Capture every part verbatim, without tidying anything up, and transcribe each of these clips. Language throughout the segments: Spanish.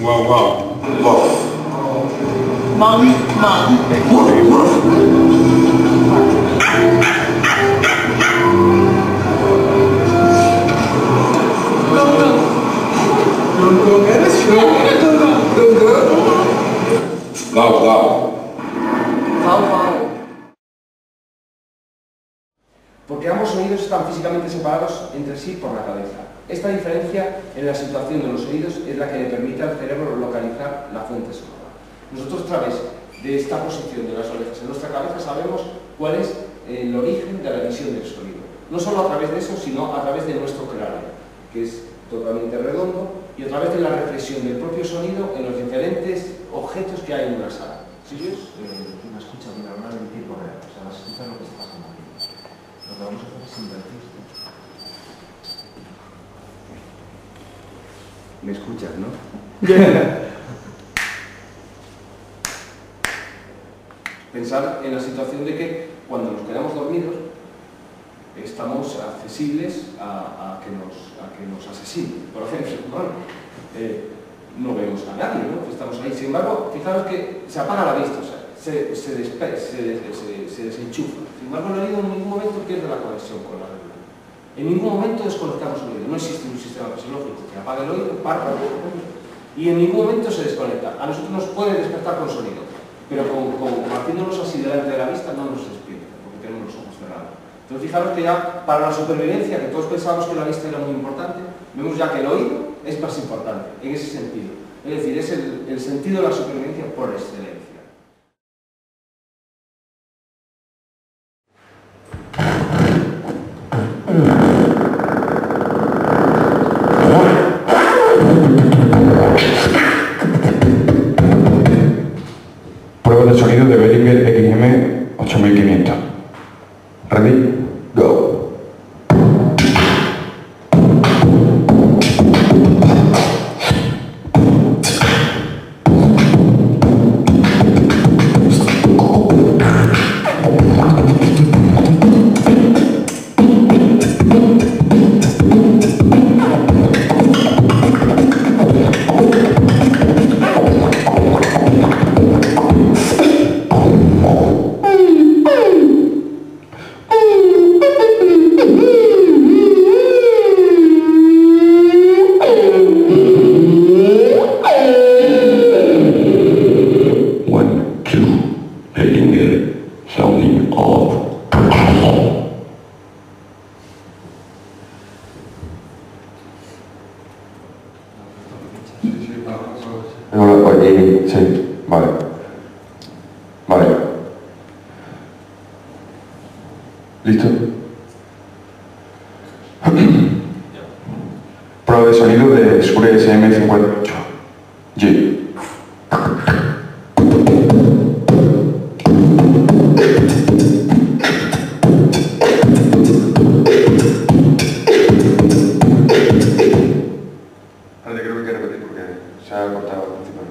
Wow, wow. Wow. Mom, mom. Wow, wow. Wow, wow. Porque ambos sonidos están físicamente separados entre sí por la cabeza. Esta diferencia en la situación de los oídos es la que le permite al cerebro localizar la fuente sonora. Nosotros, a través de esta posición de las orejas en nuestra cabeza, sabemos cuál es el origen de la emisión del sonido. No solo a través de eso, sino a través de nuestro cráneo, que es totalmente redondo, y a través de la reflexión del propio sonido en los diferentes objetos que hay en una sala. ¿Sí ves? Eh, una escucha binaural en tiempo real, o sea, vas a escuchar lo que está pasando aquí. Lo que vamos a hacer es invertir. ¿Me escuchas, no? Pensar en la situación de que cuando nos quedamos dormidos estamos accesibles a, a, que, nos, a que nos asesinen, por ejemplo, ¿no? Eh, no vemos a nadie, ¿no? Estamos ahí. Sin embargo, fijaros que se apaga la vista, o sea, se, se, despe se, se, se desenchufa. Sin embargo, el oído en ningún momento pierde la conexión con la realidad. En ningún momento desconectamos el oído. No existe un sistema fisiológico que apague el oído, para, y en ningún momento se desconecta. A nosotros nos puede despertar con sonido, pero con, con, haciéndonos así delante de la vista no nos despierta, porque tenemos los ojos cerrados. Entonces, fijaros que ya para la supervivencia, que todos pensábamos que la vista era muy importante, vemos ya que el oído es más importante, en ese sentido. Es decir, es el, el sentido de la supervivencia por excelencia. Prueba de sonido de Behringer X M ocho mil quinientos. Ready? Go. Sí, vale. Vale. ¿Listo? Prueba de sonido de Shure S M cincuenta y ocho. G. Ahora creo que hay que repetir porque se ha cortado al principio.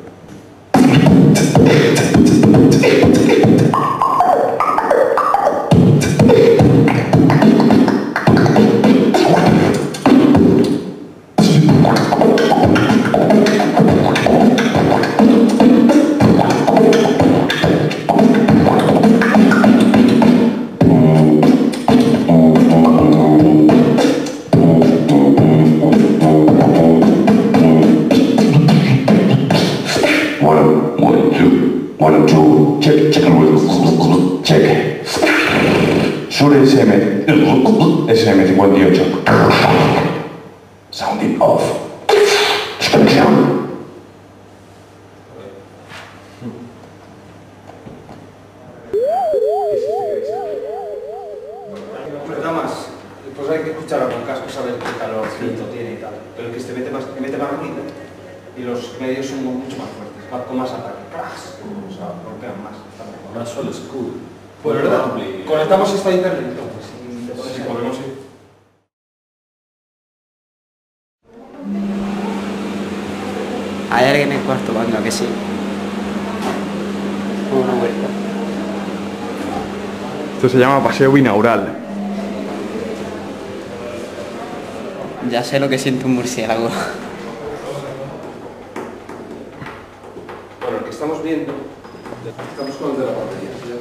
One, two, check, check, check. Shure S M, S M cincuenta y ocho. Sounding off. Desconexión. Programas, pues hay que escucharlo con cascos, saber qué calorcito tiene y tal. Pero el que se mete más, que mete más ruido y los medios son mucho más fuertes, va con más ataque. O sea, golpean más. Más solo school. Pues verdad, conectamos esta internet entonces. Si podemos ir. Hay alguien en el cuarto, venga, que sí. Una vuelta. Esto se llama paseo binaural. Ya sé lo que siente un murciélago. estamos viendo, estamos con el de la batería. ¿Sí?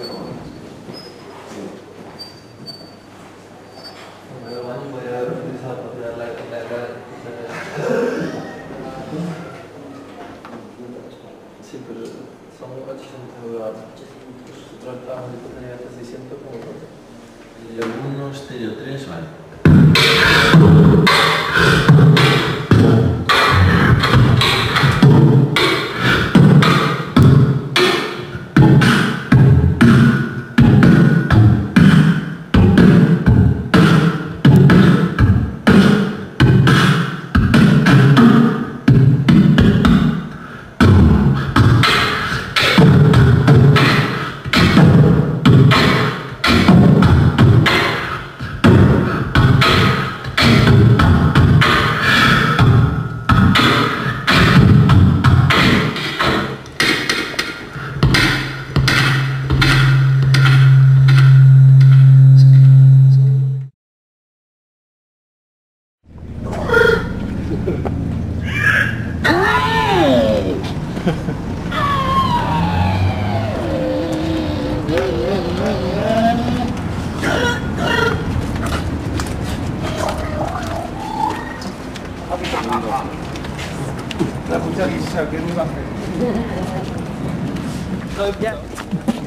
Sí, pero son ochocientos euros. Nosotros estábamos disponibles hasta seiscientos como todo. Y algunos Stereo tres, vale. La pucha, ¿qué nos hace? Ya.